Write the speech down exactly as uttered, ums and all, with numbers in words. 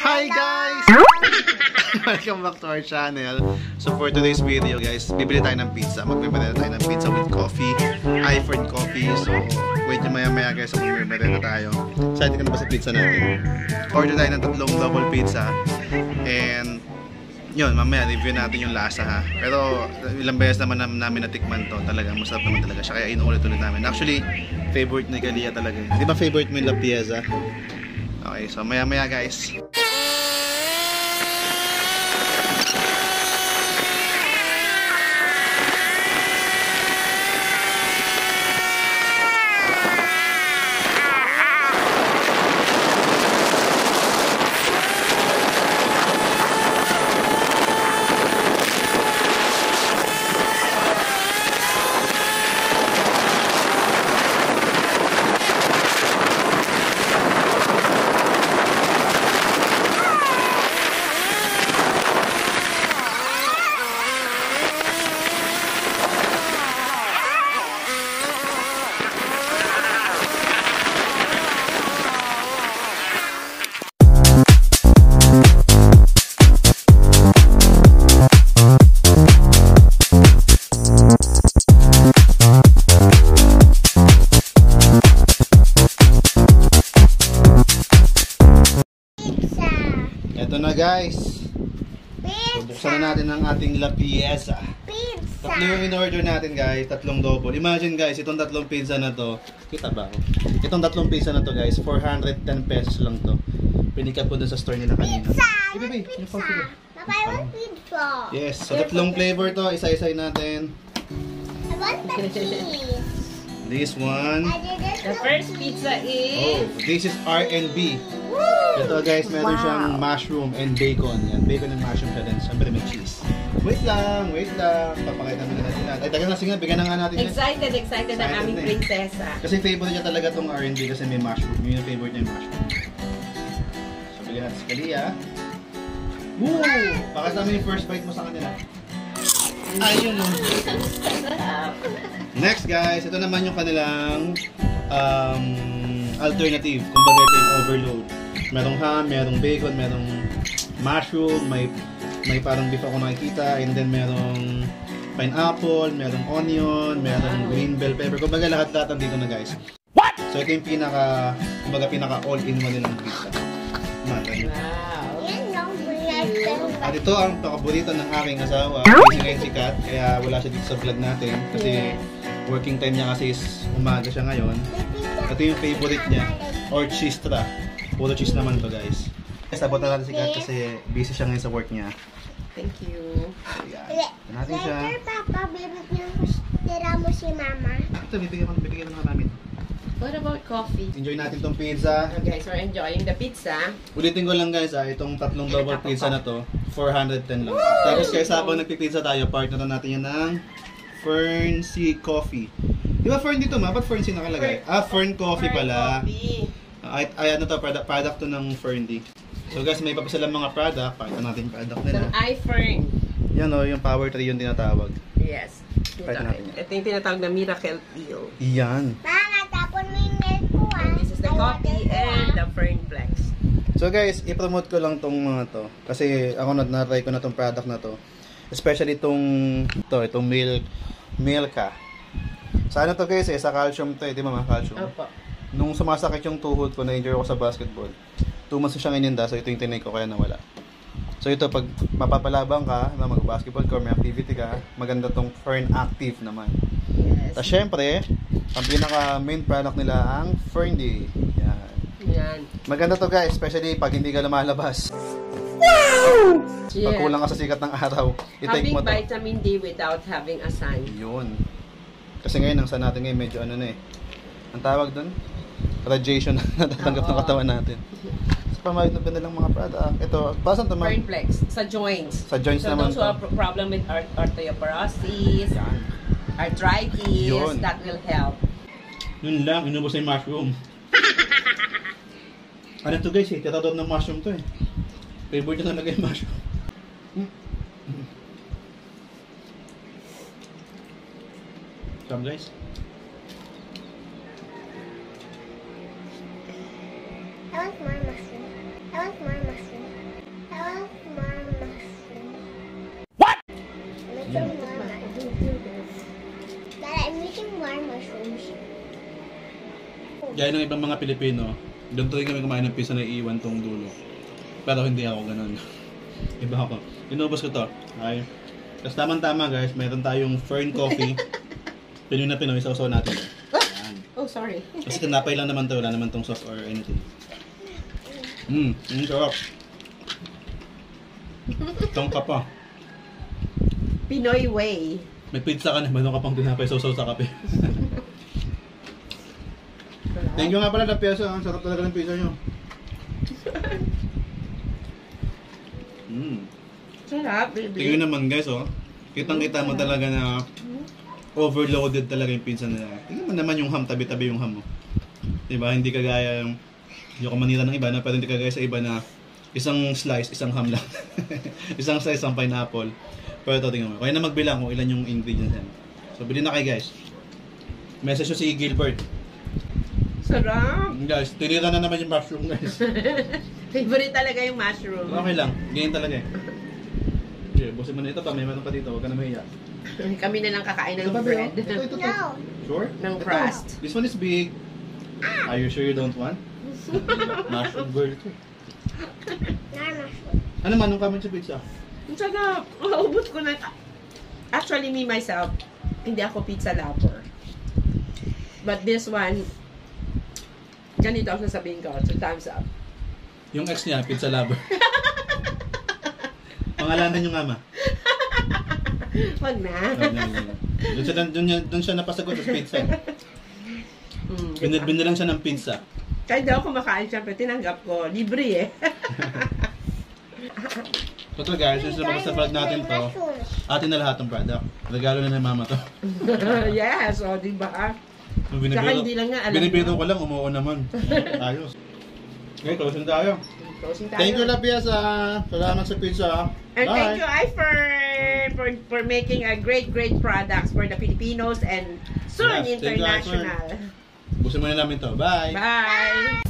Hi guys! Welcome back to our channel. So for today's video guys, bibili tayo ng pizza. Magbibilita tayo ng pizza with coffee, iFern coffee. So wait nyo maya maya guys, magbibilita tayo. Excited ka na ba sa pizza natin? Order tayo ng tatlong double pizza. And yun, mamaya review natin yung lasa ha. Pero ilang beses naman namin natikman to. Talagang masarap naman talaga siya. Kaya inuulit-ulit namin. Actually, favorite ni Kalia talaga. Di ba favorite mo yung La Pieza? Okay, so maya maya guys. Ito na guys. So, buksan na natin ang ating La Pieza. Pizza. Tatlo yung in-order natin guys. Tatlong double. Imagine guys, itong tatlong pizza na to. Kita ba? Itong tatlong pizza na to guys, four hundred ten pesos lang to. Pinikap ko dun sa store nila kanina. Pizza! Hey, baby, yung phone ko. Papa, I want pizza. Yes. So tatlong flavor to. Isa-isay natin. I want the cheese. This one. The first pizza Oh, is... this is R and B. Woo! Ito guys, meron Wow. siyang mushroom and bacon. Yan, bacon and mushroom siya din. Siyempre may cheese. Wait lang, wait lang. Papakita muna natin natin. Ay, taga na, sige, bigyan na nga natin. yan. Excited, excited ang Excited aming na eh. prinsesa. Kasi favorite niya talaga tong R and B kasi may mushroom. Yun yung favorite niya yung mushroom. So, bigyan natin si Kalia. Woo! Pakita mo yung first bite mo sa kanila. Ayun o. Next guys, ito naman yung kanilang um, alternative. Kumbaga ito yung overload. Merong ham, merong bacon, merong mushroom, may may parang beef ako nakikita, and then merong pineapple, merong onion, merong green bell pepper. Kumbaga lahat-lahat nandito na guys. What? So ito yung pinaka, kumbaga pinaka all-in-one nilang pizza. Mata nyo. Wow. Yan yung bread. At ito ang paborito ng aking asawa. Kasi ngayon sikat, kaya wala siya dito sa vlog natin. Kasi working time niya kasi is umaga siya ngayon. Ito yung favorite niya, orchestra. Puro cheese naman to guys. Yes, abot na natin si Kat kasi busy siya ngayon sa work niya. Thank you. Ayan. Ito natin siya. Later, Papa, bibigyan mo tira mo si Mama. Ito, bibigyan, bibigyan naman namin. What about coffee? Enjoy natin tong pizza. So guys, we're enjoying the pizza. Ulitin ko lang guys ah, itong tatlong double pizza na to, four hundred ten lang. Tapos kaya sa habang nagpipizza tayo, partner na natin yan ng Fern C Coffee. Di ba Fern dito ma? Ba't Fern C nakalagay? Ah, Fern Coffee pala. Coffee. Ay, ay ano to, product, product to ng Ferndy. So guys, may papasalang mga product. Pakita natin yung product So, nila. iFern. Yan o, yung power tree yung tinatawag. Yes. Ito, Pakita natin yan. ito yung tinatawag na miracle peel. Yan. Mama, tapon mo yung milk ko ah. And this is the I want coffee it, and ah. the Fernplex. So guys, i-promote ko lang tong mga to. Kasi ako na na-try ko na tong product na to. Especially itong to, itong milk Milka. Sa ano to guys eh, sa calcium to eh, di ba ma? Calcium. Opo. Nung sumasakit yung tuhod ko, na-injure ako sa basketball. two months siyang ininda, so ito yung tinay ko kaya nawala. So ito, pag mapapalabang ka, na mag-basketball ka, may activity ka, maganda tong Fern Active naman. Yes. Tapos syempre, ang pinaka main product nila ang Ferndy. Yan. Yan. Maganda to guys, especially pag hindi ka lumalabas. Pag Yeah. kulang ka sa sikat ng araw, i-take Having mo to. vitamin D without having a sun. Yun. Kasi ngayon, ang sa natin ngayon, medyo ano na eh. Ang tawag doon? Radiation na natatanggap ng Oo. katawan natin. Sa pamahit na nilang mga product. Ito, pasan ito ma? Fernplex. Sa joints. Sa joints So naman those who to. have pro- problem with art- osteoporosis, Yan. arthritis, Yun. that will help. Yun lang, inubos na yung mushroom. Ano to guys eh, tinatawag ng mushroom to eh. Favorite na talaga yung mushroom. Hmm. Come guys. I want more mushroom. I want more mushroom. Gaya ng ibang mga Pilipino, doon rin kami kumain ng pizza na iiwan tong dulo. Pero hindi ako ganun. Iba ako. Inubos ko to. Okay. Tapos tamang-tama guys, meron tayong Fern Coffee. Pinoy na Pinoy, sausaw natin. Yan. Oh, sorry. Kasi tinapay lang naman to, wala naman tong sauce or anything. Mmm, mm, sarap. Tongka pa. Pinoy way. May pizza ka na, meron ka pang tinapay sausaw sa kape. Thank you nga pala na piyesa, ang sarap talaga ng pizza nyo. Mm. Sarap, baby. Tingnan naman guys, oh. Kitang-kita mo talaga na overloaded talaga yung pizza nila. Tingnan mo naman yung ham, tabi-tabi yung ham mo. Diba? Hindi kagaya yung yung kumanira ng iba na, pero hindi kagaya sa iba na isang slice, isang ham lang. Isang slice, isang pineapple. Pero ito, tingnan mo. Kaya na magbilang kung ilan yung ingredients yan. So, bilhin na kayo guys. Message nyo si Gilbert. Sarap. Guys, tinira na naman yung mushroom guys. Favorite talaga yung mushroom. Okay lang, ganyan talaga eh. Okay, busin mo na ito pa, may meron pa dito, huwag ka na mahiya. Kami na lang kakain ng Ito pa, bread. Ito, ito, ito. No. Sure? Ng Ito. crust. This one is big. Are you sure you don't want? Mushroom girl ito. Mama. Ano man, anong comment sa pizza? Ang sarap. Maubos ko na. Actually, me myself, hindi ako pizza lover. But this one, ganito ako sasabihin ko. So, thumbs up. Yung ex niya, pizza lover. Pangalanan yung ama. Wag na. Doon siya, doon, niya- doon siya napasagot sa pizza. Mm, Bin, binilang siya ng pizza. Kahit daw kumakain, syempre, tinanggap ko. Libre eh. So ito guys, since lumabas sa vlog natin to, atin na lahat ng product. Regalo na ng mama to. Yes, o, di ba? Binibiro, Saka hindi lang nga alam binibiro ko. ko lang, umuo naman. Ayos. Okay, closing tayo. Closing tayo. Thank you, La Piazza. Salamat sa pizza. And Bye. thank you, I, for, for, for making a great, great products for the Filipinos and soon Yes, thank you, I, for- international. Busin mo na namin to. Bye. Bye!